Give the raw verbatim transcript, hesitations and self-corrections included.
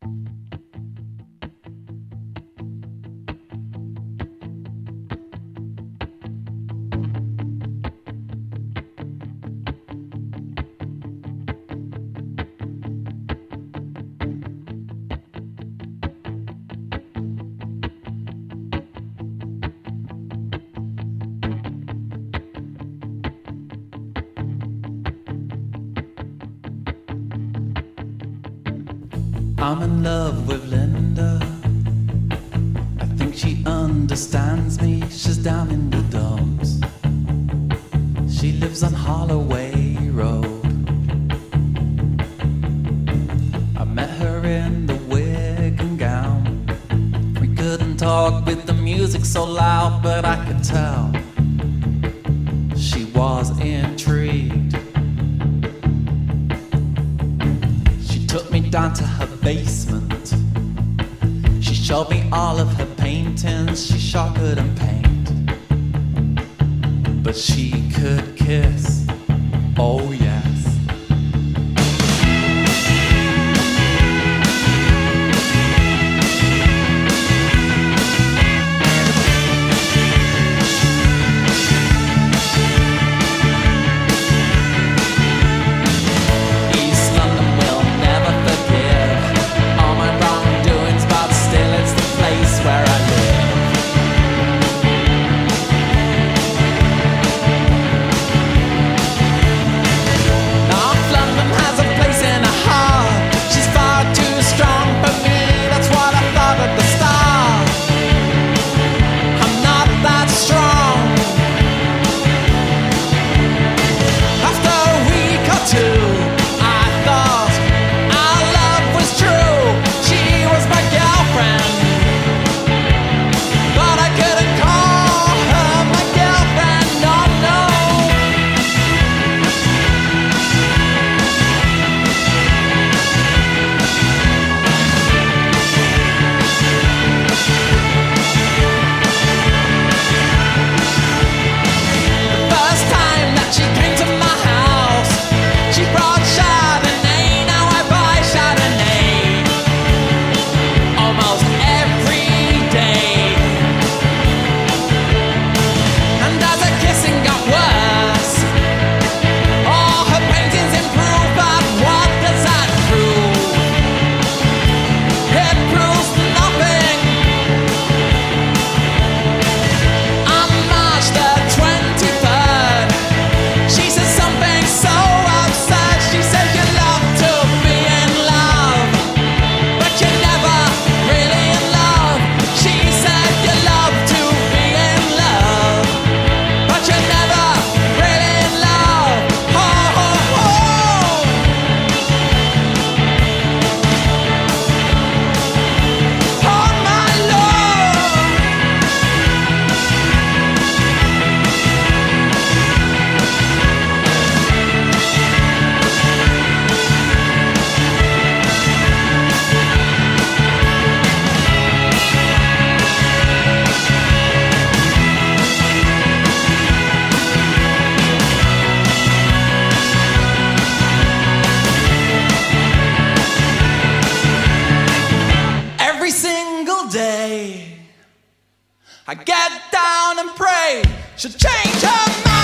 I'm in love with Linda. I think she understands me. She's down in the dumps. She lives on Holloway Road. I met her in the wig and gown. We couldn't talk with the music so loud, but I could tell she was intrigued. She took me down to her basement. She showed me all of her paintings. She sure couldn't paint, but she could kiss. Oh yes. I get down and pray she'll change her mind.